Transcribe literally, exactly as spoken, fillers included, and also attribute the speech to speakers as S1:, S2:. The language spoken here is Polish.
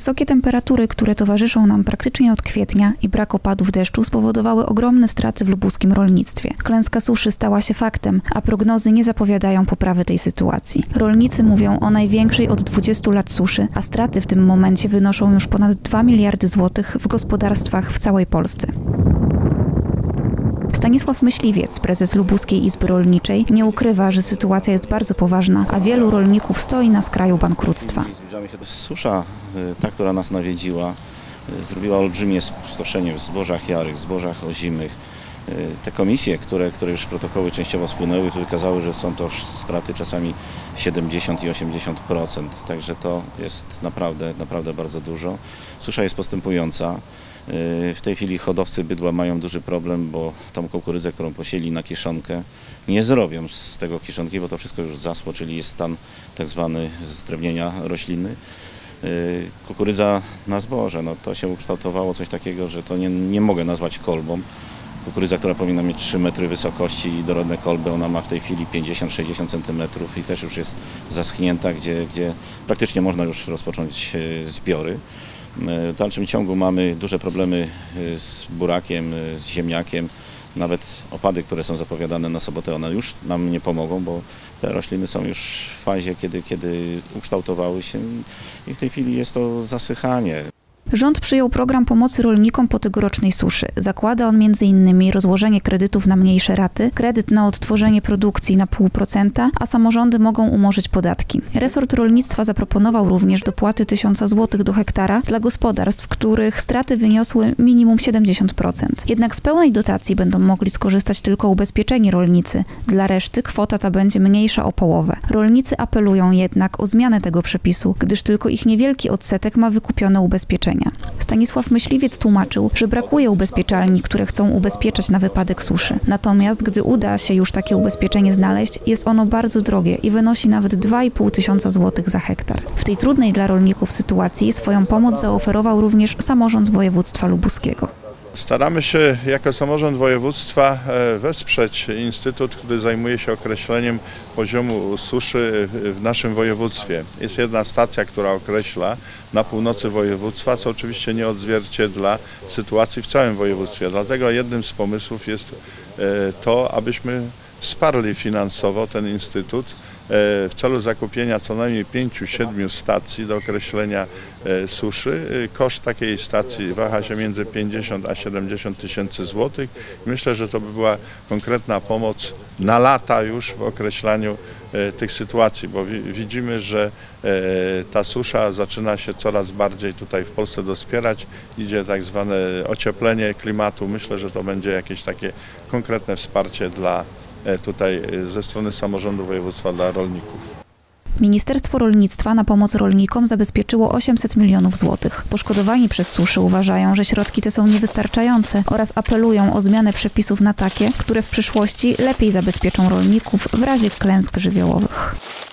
S1: Wysokie temperatury, które towarzyszą nam praktycznie od kwietnia i brak opadów deszczu spowodowały ogromne straty w lubuskim rolnictwie. Klęska suszy stała się faktem, a prognozy nie zapowiadają poprawy tej sytuacji. Rolnicy mówią o największej od dwudziestu lat suszy, a straty w tym momencie wynoszą już ponad dwa miliardy złotych w gospodarstwach w całej Polsce. Stanisław Myśliwiec, prezes Lubuskiej Izby Rolniczej, nie ukrywa, że sytuacja jest bardzo poważna, a wielu rolników stoi na skraju bankructwa.
S2: Susza, ta, która nas nawiedziła, zrobiła olbrzymie spustoszenie w zbożach jarych, w zbożach ozimych. Te komisje, które, które już protokoły częściowo spłynęły, wykazały, że są to straty czasami siedemdziesiąt i osiemdziesiąt procent. Także to jest naprawdę, naprawdę bardzo dużo. Susza jest postępująca. W tej chwili hodowcy bydła mają duży problem, bo tą kukurydzę, którą posieli na kiszonkę, nie zrobią z tego kiszonki, bo to wszystko już zasło, czyli jest stan tak zwany zdrewnienia rośliny. Kukurydza na zboże, no to się ukształtowało coś takiego, że to nie, nie mogę nazwać kolbą. Kukurydza, która powinna mieć trzy metry wysokości i dorodne kolby, ona ma w tej chwili pięćdziesiąt do sześćdziesięciu centymetrów i też już jest zaschnięta, gdzie, gdzie praktycznie można już rozpocząć zbiory. W dalszym ciągu mamy duże problemy z burakiem, z ziemniakiem. Nawet opady, które są zapowiadane na sobotę, one już nam nie pomogą, bo te rośliny są już w fazie, kiedy, kiedy ukształtowały się i w tej chwili jest to zasychanie.
S1: Rząd przyjął program pomocy rolnikom po tegorocznej suszy. Zakłada on między innymi rozłożenie kredytów na mniejsze raty, kredyt na odtworzenie produkcji na pół procenta, a samorządy mogą umorzyć podatki. Resort rolnictwa zaproponował również dopłaty tysiąca złotych do hektara dla gospodarstw, których straty wyniosły minimum siedemdziesiąt procent. Jednak z pełnej dotacji będą mogli skorzystać tylko ubezpieczeni rolnicy. Dla reszty kwota ta będzie mniejsza o połowę. Rolnicy apelują jednak o zmianę tego przepisu, gdyż tylko ich niewielki odsetek ma wykupione ubezpieczenia. Stanisław Myśliwiec tłumaczył, że brakuje ubezpieczalni, które chcą ubezpieczać na wypadek suszy. Natomiast gdy uda się już takie ubezpieczenie znaleźć, jest ono bardzo drogie i wynosi nawet dwa i pół tysiąca złotych za hektar. W tej trudnej dla rolników sytuacji swoją pomoc zaoferował również samorząd województwa lubuskiego.
S3: Staramy się jako samorząd województwa wesprzeć instytut, który zajmuje się określeniem poziomu suszy w naszym województwie. Jest jedna stacja, która określa na północy województwa, co oczywiście nie odzwierciedla sytuacji w całym województwie. Dlatego jednym z pomysłów jest to, abyśmy wsparli finansowo ten instytut w celu zakupienia co najmniej pięciu, siedmiu stacji do określenia suszy. Koszt takiej stacji waha się między pięćdziesiąt a siedemdziesiąt tysięcy złotych. Myślę, że to by była konkretna pomoc na lata już w określaniu tych sytuacji, bo widzimy, że ta susza zaczyna się coraz bardziej tutaj w Polsce doskwierać. Idzie tak zwane ocieplenie klimatu. Myślę, że to będzie jakieś takie konkretne wsparcie dla tutaj ze strony samorządu województwa dla rolników.
S1: Ministerstwo Rolnictwa na pomoc rolnikom zabezpieczyło osiemset milionów złotych. Poszkodowani przez suszę uważają, że środki te są niewystarczające oraz apelują o zmianę przepisów na takie, które w przyszłości lepiej zabezpieczą rolników w razie klęsk żywiołowych.